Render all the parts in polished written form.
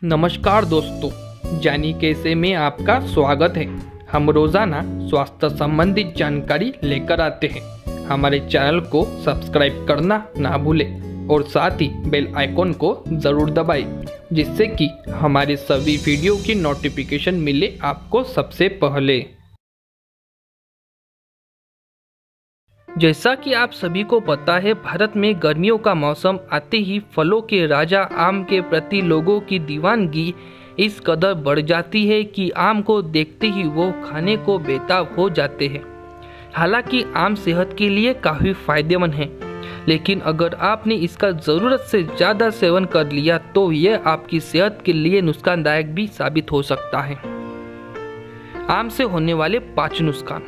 नमस्कार दोस्तों, जानी कैसे में आपका स्वागत है। हम रोजाना स्वास्थ्य संबंधित जानकारी लेकर आते हैं। हमारे चैनल को सब्सक्राइब करना ना भूलें और साथ ही बेल आइकॉन को ज़रूर दबाएं, जिससे कि हमारे सभी वीडियो की नोटिफिकेशन मिले आपको सबसे पहले। जैसा कि आप सभी को पता है, भारत में गर्मियों का मौसम आते ही फलों के राजा आम के प्रति लोगों की दीवानगी इस कदर बढ़ जाती है कि आम को देखते ही वो खाने को बेताब हो जाते हैं। हालांकि आम सेहत के लिए काफ़ी फायदेमंद है, लेकिन अगर आपने इसका ज़रूरत से ज़्यादा सेवन कर लिया तो यह आपकी सेहत के लिए नुकसानदायक भी साबित हो सकता है। आम से होने वाले 5 नुकसान।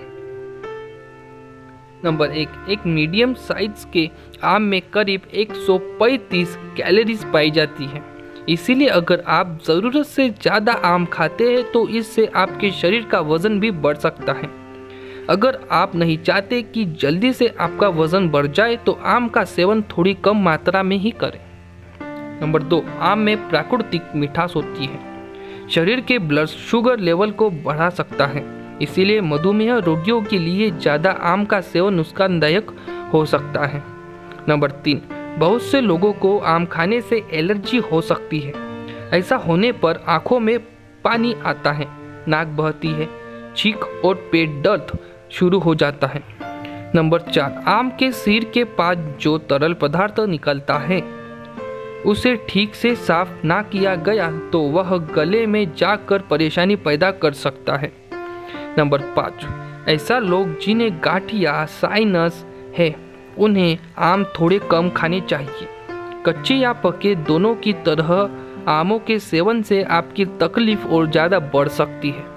नंबर 1, एक मीडियम साइज के आम में करीब 135 कैलोरीज पाई जाती है। इसीलिए अगर आप ज़रूरत से ज़्यादा आम खाते हैं तो इससे आपके शरीर का वज़न भी बढ़ सकता है। अगर आप नहीं चाहते कि जल्दी से आपका वज़न बढ़ जाए तो आम का सेवन थोड़ी कम मात्रा में ही करें। नंबर 2, आम में प्राकृतिक मिठास होती है, शरीर के ब्लड शुगर लेवल को बढ़ा सकता है। इसीलिए मधुमेह रोगियों के लिए ज़्यादा आम का सेवन नुकसानदायक हो सकता है। नंबर 3, बहुत से लोगों को आम खाने से एलर्जी हो सकती है। ऐसा होने पर आंखों में पानी आता है, नाक बहती है, छींक और पेट दर्द शुरू हो जाता है। नंबर 4, आम के सिर के पास जो तरल पदार्थ निकलता है उसे ठीक से साफ ना किया गया तो वह गले में जाकर परेशानी पैदा कर सकता है। नंबर 5, ऐसा लोग जिन्हें गांठ या साइनस है उन्हें आम थोड़े कम खाने चाहिए। कच्चे या पके दोनों की तरह आमों के सेवन से आपकी तकलीफ और ज़्यादा बढ़ सकती है।